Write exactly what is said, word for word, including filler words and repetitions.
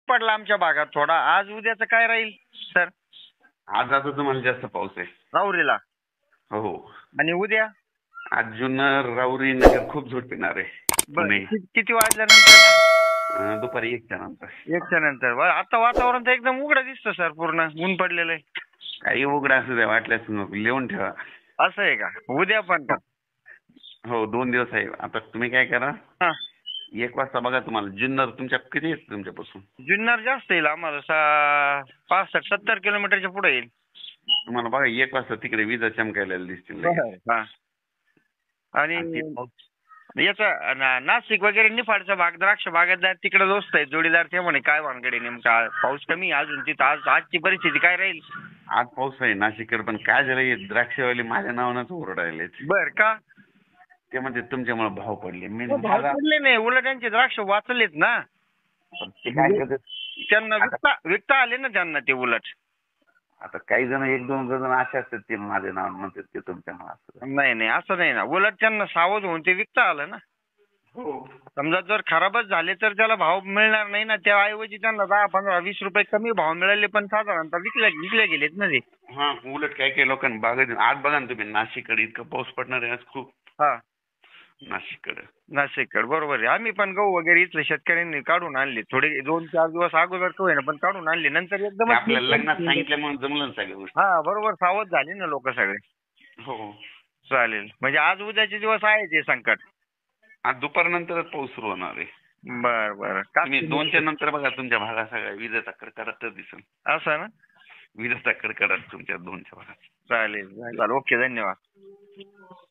पडला आमच्या भागात थोडा. आज उद्याचं काय राहील सर? आज आता तुम्हाला जास्त पाऊस आहे राहुरीला हो. आणि उद्या आज जुन्नर राऊरी नगर खूप झोड पिणार आहे. बर पुणे कि- किती वाजल्यानंतर? अं, दुपारी एकच्या नंतर. एकच्या नंतर. बरं, आता वातावरण तर एकदम उघडं दिसतं सर, पूर्ण ऊन पडलेलं आहे. काही उघडा असू द्या वाटल्यास मग लिहून ठेवा. असं आहे का? उद्या पण का? हो दोन दिवस आहे. आता तुम्ही काय करा, हा. एक वाजता बघा तुम्हाला जुन्नर तुमच्या किती आहे तुमच्यापासून? जुन्नर जास्त येईल आम्हाला, सा पासष्ट सत्तर किलोमीटरच्या पुढे येईल. तुम्हाला बघा एक वाजता तिकडे विजा चमकायला दिसतील लगेच. हा. आणि आणि ते पाऊस याचा ना- नाशिक वगैरे निफाडचा भाग, द्राक्ष बागायतदार तिकडे दोस्त आहे जोडीदार, ते म्हणे काय भानगडे नेमका पाऊस कमी आहे अजून तिथं. आज आजची परिस्थिती काय राहील? आज पाऊस आहे नाशिककडे, पण काय झालं द्राक्षवाले माझ्या नावानंच ओरडायले. बर का? ते म्हणजे तुमच्यामुळे भाव पडले. मी भाव माझा- पडले नाही, उलट त्यांचे द्राक्ष वाचलेत ना. पण ते काय करतात, त्यांना विकता विकता आले ना त्यांना ते उलट. आता काही जण एक दोन जण असे असतात ते माझ्या नाव म्हणतात ते तुमच्या नावाचं. नाही नाही असं नाही ना, उलट त्यांना सावध होऊन ते विकता आलं ना. हो. समजा जर खराबच झाले तर त्याला भाव मिळणार नाही ना, त्याऐवजी त्यांना दहा पंधरा वीस रुपये कमी भाव मिळाले, पण साधारणतः विकले विकले गेलेत ना ते. हा उलट काय काही लोकांनी बागेत आज बघा ना तुम्ही नाशिककडे इतकं पाऊस पडणार आहे आज खूप. हा. नाशिककडे नाशिककडे बरोबर आहे. आम्ही पण गहू वगैरे इथले शेतकऱ्यांनी काढून आणले, थोडे दोन चार दिवस अगोदर तो आहे ना, पण काढून आणले. नंतर एकदम आपल्या लग्नात सांगितल्यामुळे जमलं ना सगळ्या गोष्टी. हा बरोबर, सावध झाले ना लोक सगळे. हो. चालेल, म्हणजे आज उद्याचे दिवस आहे ते संकट. आज दुपारनंतरच पाऊस सुरू होणार आहे. बर बर. तुम्ही दोनच्या नंतर बघा तुमच्या भागात सगळ्या विजेचा कडकडाट दिसेल. असं ना? विजेचा कडकडाट तुमच्या दोनच्या भागात. चालेल चालेल, ओके, धन्यवाद.